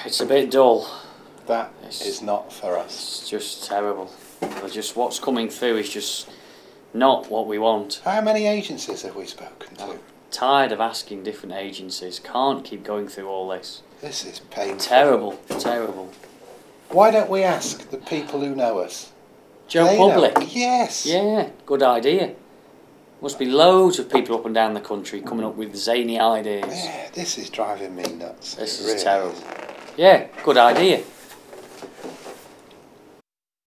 It's a bit dull. That is not for us. It's just terrible. Just what's coming through is just not what we want. How many agencies have we spoken to? I'm tired of asking different agencies. Can't keep going through all this. This is painful. Terrible, terrible. Why don't we ask the people who know us? Joe They Public. know. Yes. Yeah, good idea. Must be loads of people up and down the country coming up with zany ideas. Yeah, this is driving me nuts. This It is really terrible. Yeah, good idea.